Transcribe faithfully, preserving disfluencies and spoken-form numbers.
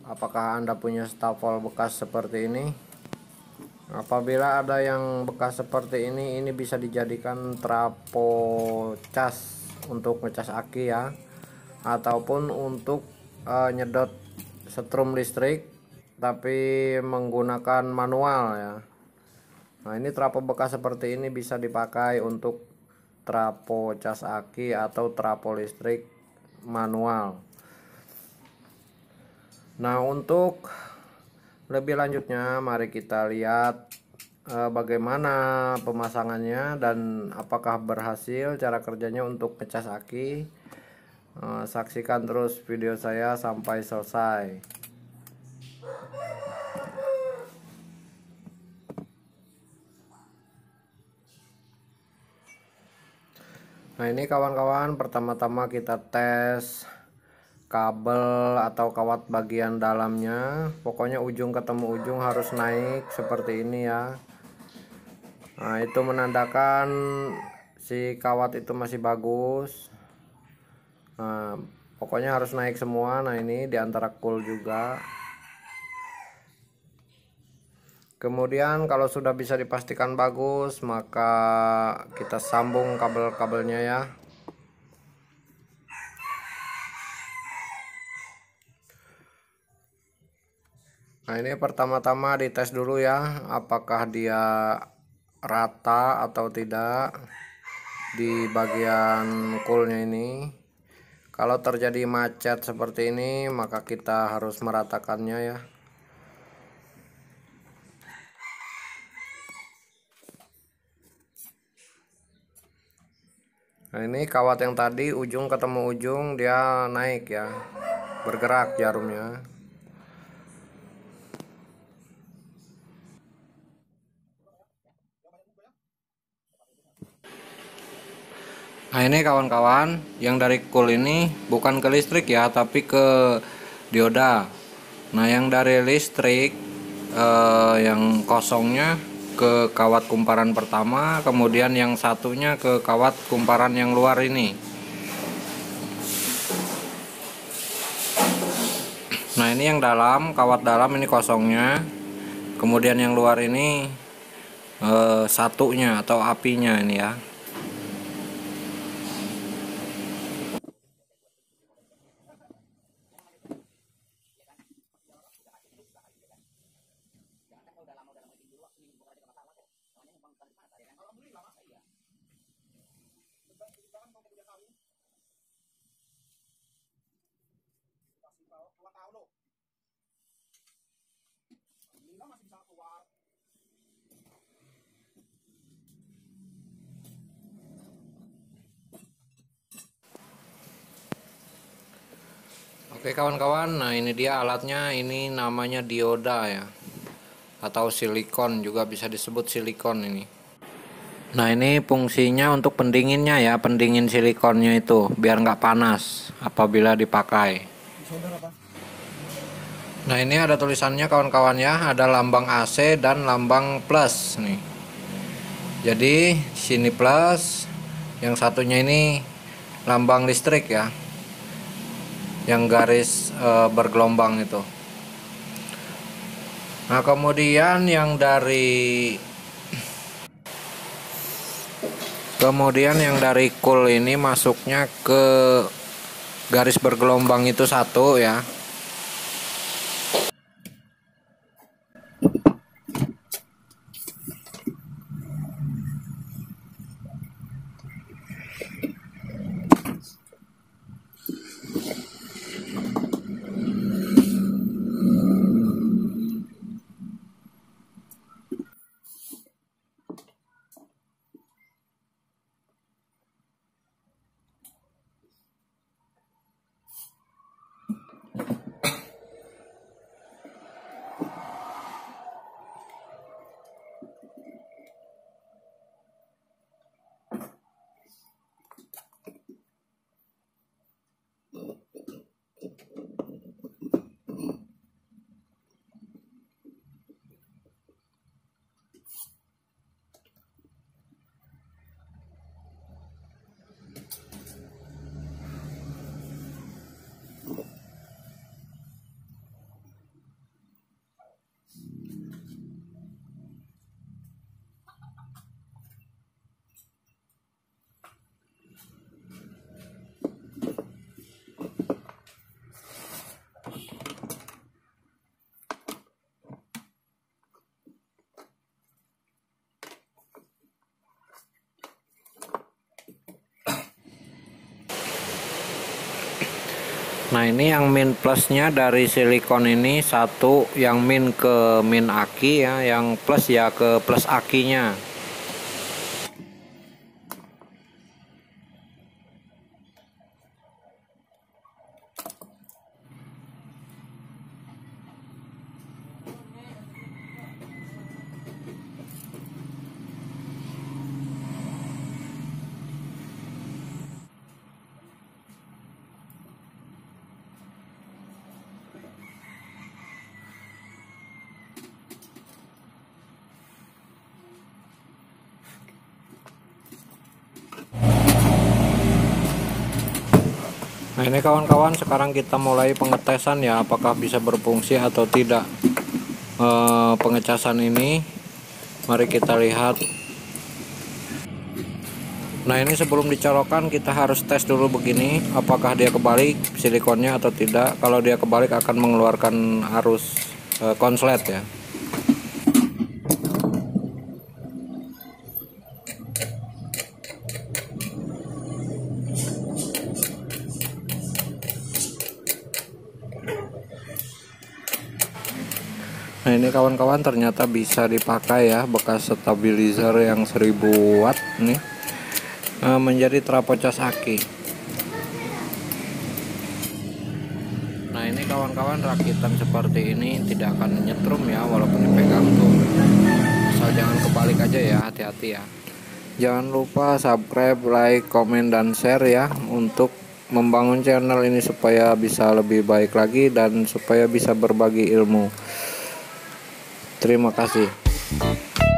Apakah Anda punya stafel bekas seperti ini? Apabila ada yang bekas seperti ini, ini bisa dijadikan trapo cas untuk ngecas aki ya, ataupun untuk uh, nyedot setrum listrik tapi menggunakan manual ya. Nah, ini trapo bekas seperti ini bisa dipakai untuk trapo cas aki atau trapo listrik manual. Nah, untuk lebih lanjutnya mari kita lihat eh, bagaimana pemasangannya dan apakah berhasil cara kerjanya untuk ngecas aki. Eh, saksikan terus video saya sampai selesai. Nah, ini kawan-kawan, pertama-tama kita tes kabel atau kawat bagian dalamnya. Pokoknya ujung ketemu ujung harus naik seperti ini ya. Nah, itu menandakan si kawat itu masih bagus. Nah, pokoknya harus naik semua. Nah, ini diantara cool juga. Kemudian kalau sudah bisa dipastikan bagus, maka kita sambung kabel-kabelnya ya. Nah, ini pertama-tama dites dulu ya, apakah dia rata atau tidak di bagian coolnya ini. Kalau terjadi macet seperti ini, maka kita harus meratakannya ya. Nah, ini kawat yang tadi ujung ketemu ujung dia naik ya, bergerak jarumnya. Nah, ini kawan-kawan, yang dari cool ini bukan ke listrik ya, tapi ke dioda. Nah, yang dari listrik eh, yang kosongnya ke kawat kumparan pertama, kemudian yang satunya ke kawat kumparan yang luar ini. Nah, ini yang dalam, kawat dalam ini kosongnya, kemudian yang luar ini eh, satunya atau apinya ini ya. Oke kawan-kawan, nah ini dia alatnya, ini namanya dioda ya, atau silikon juga bisa disebut silikon ini. Nah, ini fungsinya untuk pendinginnya ya, pendingin silikonnya itu biar nggak panas apabila dipakai. Nah, ini ada tulisannya kawan-kawan ya, ada lambang A C dan lambang plus nih. Jadi sini plus, yang satunya ini lambang listrik ya, yang garis e, bergelombang itu. Nah, kemudian yang dari kemudian yang dari cool ini masuknya ke garis bergelombang itu satu ya. Nah, ini yang min plusnya dari silikon ini satu, yang min ke min aki ya, yang plus ya ke plus akinya. Nah, ini kawan-kawan, sekarang kita mulai pengetesan ya, apakah bisa berfungsi atau tidak e, pengecasan ini. Mari kita lihat. Nah, ini sebelum dicolokkan kita harus tes dulu begini, apakah dia kebalik silikonnya atau tidak. Kalau dia kebalik akan mengeluarkan arus e, konslet ya. Nah, ini kawan-kawan ternyata bisa dipakai ya, bekas stabilizer yang seribu watt nih menjadi trafo cas aki. Nah, ini kawan-kawan, rakitan seperti ini tidak akan nyetrum ya, walaupun dipegang tuh. Asal jangan kebalik aja ya, hati-hati ya. Jangan lupa subscribe, like, komen, dan share ya, untuk membangun channel ini supaya bisa lebih baik lagi dan supaya bisa berbagi ilmu. Terima kasih.